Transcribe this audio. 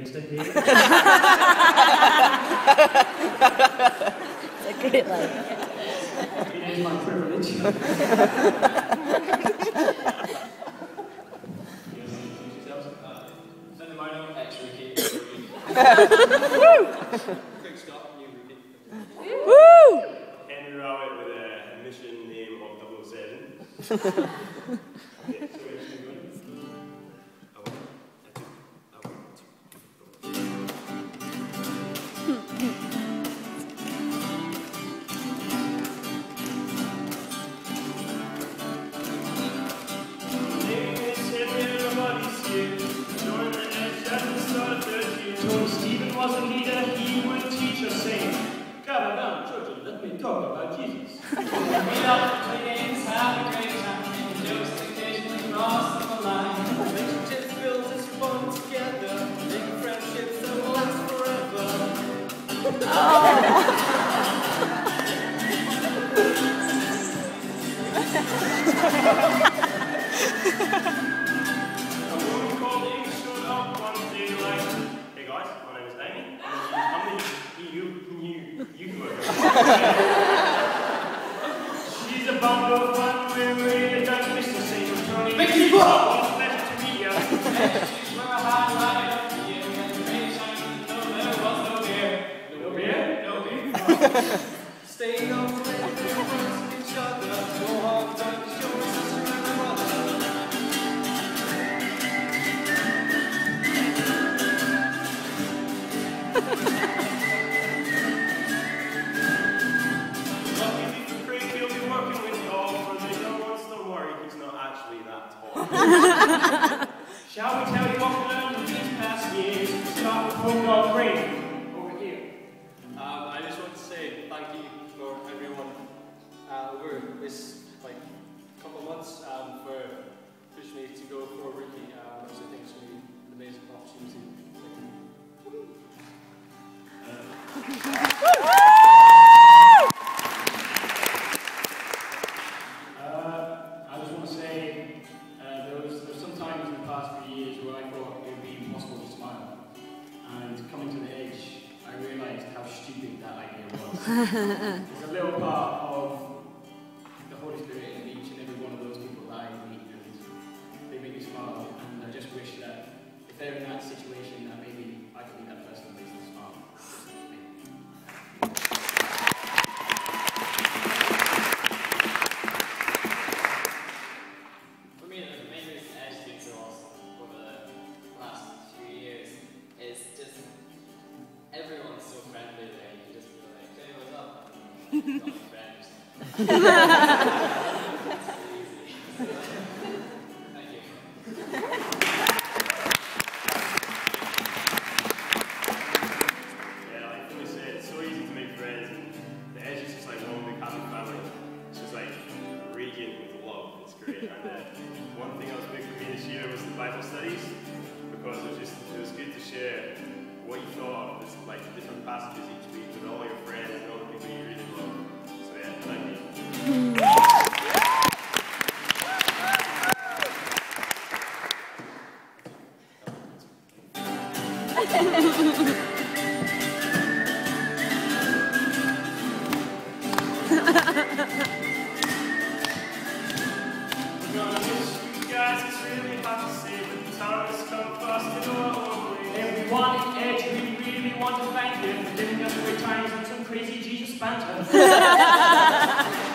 priest, I hear. It's a great line. It is my privilege. Quick stop, new rookie. Woo! Henry Rowett with a mission name of 007. Stephen was a leader, he would teach us, saying, gather down, children, let me talk about Jesus. We love to play games, have a great time, making jokes occasionally cross the line. Relationships built as fun together, making friendships that will last forever. A woman called Amy showed up one day like, hey guys, my name is Amy. How many of you can work with? She's a bundle of fun, we're really done Mr. St. Tony. Mickey What a pleasure to meet you. We're a high line up the year, and the rain shining, though there was no beer. No beer? No beer. Staying up late, we're with each other. No harm done to show us sister and brother. Luckily for Craig, he'll be working with you all for the young ones. Don't worry, he's not actually that tall. Shall we tell you what we learned in these past years? Start with Bulldog Craig. Over here. I just want to say thank you for everyone over this couple of months for pushing me to go for a rookie. I think it's going to be an amazing opportunity. I just want to say there was some times in the past few years where I thought it would be impossible to smile. And coming to the edge, I realised how stupid that idea was. There's a little part of the Holy Spirit in each and every one of those people that I meet, and they make me smile. And I just wish that if they're in that situation, that maybe I could be that person that makes them smile. For me, the main reason Edge has been so awesome over the last few years is just everyone's so friendly there. You can just be like, hey, what's up? And you've got friends. It's really easy. Thank you. Yeah, like Finlay said, it's so easy to make friends, and the Edge is just like one big happy family. It's just like radiant with love. It's great. And one thing that was big for me this year was the Bible studies, because it was good to share what you thought of this, like different passages each week with all your friends and all the people you really love. So yeah, thank you. We're gonna miss you guys. It's really hard to say, but the time has come fast in our own way. Everyone at Edge, we really want to thank you for giving us great times and some crazy Jesus banter.